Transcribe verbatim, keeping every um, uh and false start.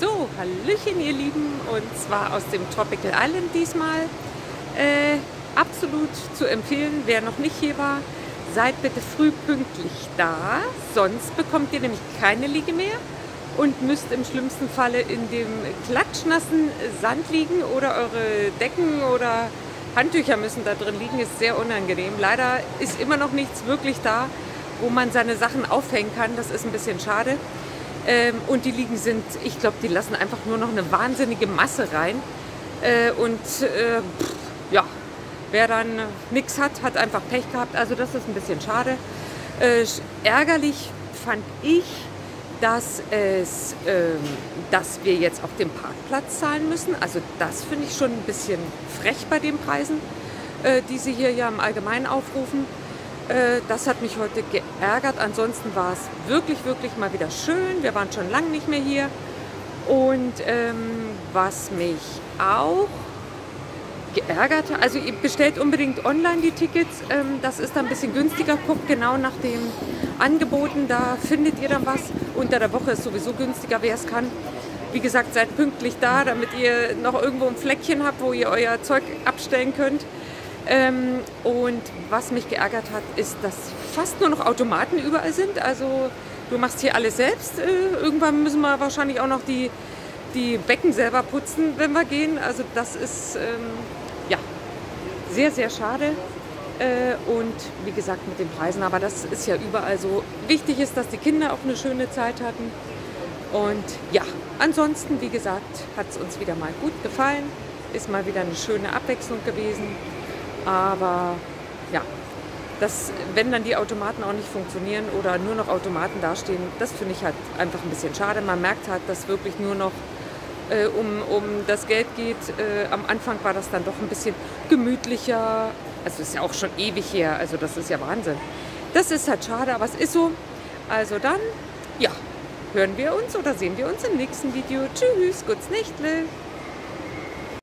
So, Hallöchen ihr Lieben, und zwar aus dem Tropical Island diesmal. Äh, absolut zu empfehlen, wer noch nicht hier war, seid bitte früh pünktlich da, sonst bekommt ihr nämlich keine Liege mehr und müsst im schlimmsten Falle in dem klatschnassen Sand liegen oder eure Decken oder Handtücher müssen da drin liegen, ist sehr unangenehm. Leider ist immer noch nichts wirklich da, wo man seine Sachen aufhängen kann, das ist ein bisschen schade. Ähm, und die Liegen sind, ich glaube, die lassen einfach nur noch eine wahnsinnige Masse rein. Äh, und äh, pff, ja, wer dann nichts hat, hat einfach Pech gehabt. Also das ist ein bisschen schade. Äh, ärgerlich fand ich, dass, es, äh, dass wir jetzt auch den Parkplatz zahlen müssen. Also das finde ich schon ein bisschen frech bei den Preisen, äh, die sie hier ja im Allgemeinen aufrufen. Das hat mich heute geärgert. Ansonsten war es wirklich, wirklich mal wieder schön. Wir waren schon lange nicht mehr hier. Und ähm, was mich auch geärgert hat, also ihr bestellt unbedingt online die Tickets. Ähm, das ist dann ein bisschen günstiger. Guckt genau nach den Angeboten. Da findet ihr dann was. Unter der Woche ist sowieso günstiger, wer es kann. Wie gesagt, seid pünktlich da, damit ihr noch irgendwo ein Fleckchen habt, wo ihr euer Zeug abstellen könnt. Ähm, und was mich geärgert hat, ist, dass fast nur noch Automaten überall sind. Also du machst hier alles selbst. Äh, irgendwann müssen wir wahrscheinlich auch noch die, die Becken selber putzen, wenn wir gehen. Also das ist ähm, ja sehr, sehr schade. Äh, und wie gesagt mit den Preisen, aber das ist ja überall so. Wichtig ist, dass die Kinder auch eine schöne Zeit hatten. Und ja, ansonsten, wie gesagt, hat es uns wieder mal gut gefallen. Ist mal wieder eine schöne Abwechslung gewesen. Aber ja, das, wenn dann die Automaten auch nicht funktionieren oder nur noch Automaten dastehen, das finde ich halt einfach ein bisschen schade. Man merkt halt, dass wirklich nur noch äh, um, um das Geld geht. Äh, am Anfang war das dann doch ein bisschen gemütlicher. Also ist ja auch schon ewig her, also das ist ja Wahnsinn. Das ist halt schade, aber es ist so. Also dann, ja, hören wir uns oder sehen wir uns im nächsten Video. Tschüss, gut's Nächtle.